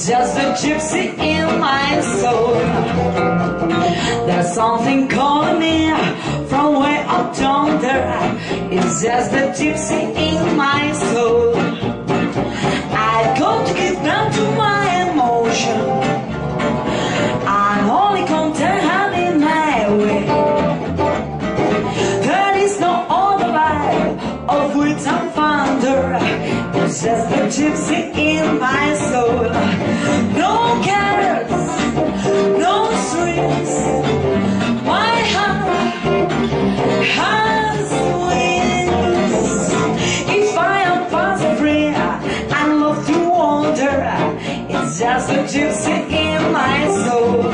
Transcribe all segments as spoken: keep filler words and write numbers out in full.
just a gypsy in my soul. There's something calling me from way up yonder. It's just a gypsy in my soul. I got to give back to my emotion. I'm only content having my way. There is no other life of which I'm fonder. It's just a gypsy in my soul. No cares, no strings. My heart has wings. If I am fast free, I love to wander. It's just a gypsy in my soul.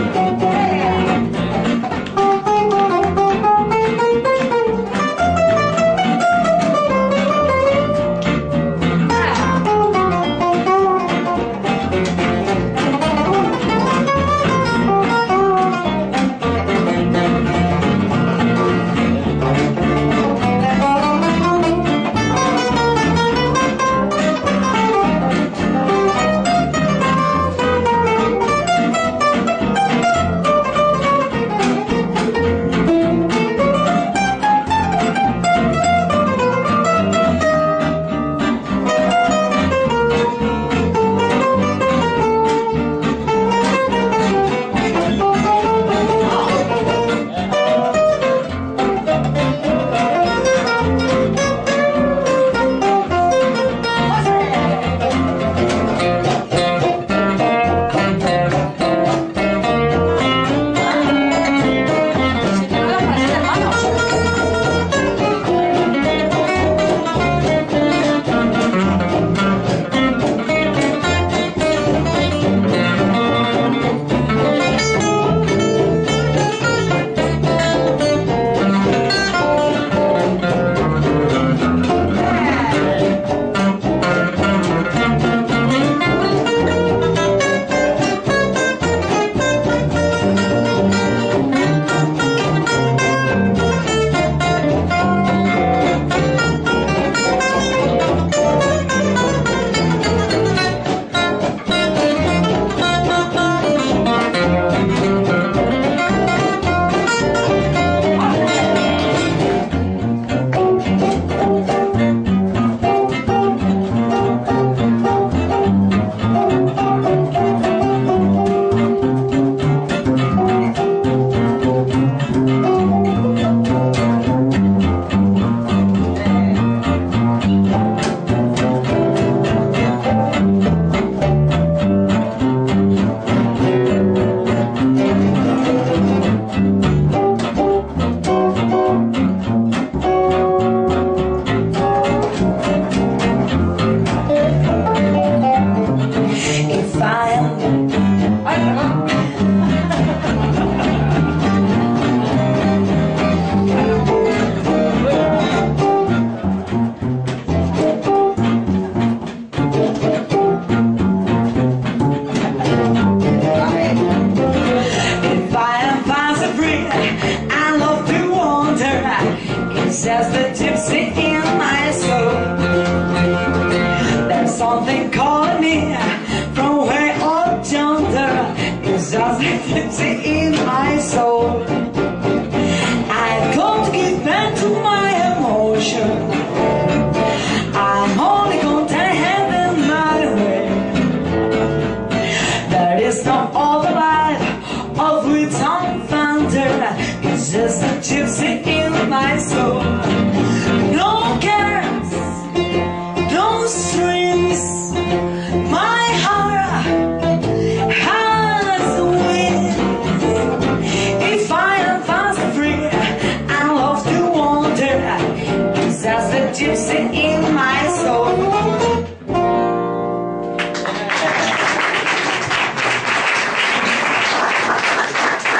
Just a gypsy in my soul. There's something calling me from way up yonder. It's just a gypsy in my soul. I come to give back to my emotion. I'm only content having my way. There is no other life of which I'm founder. It's just a gypsy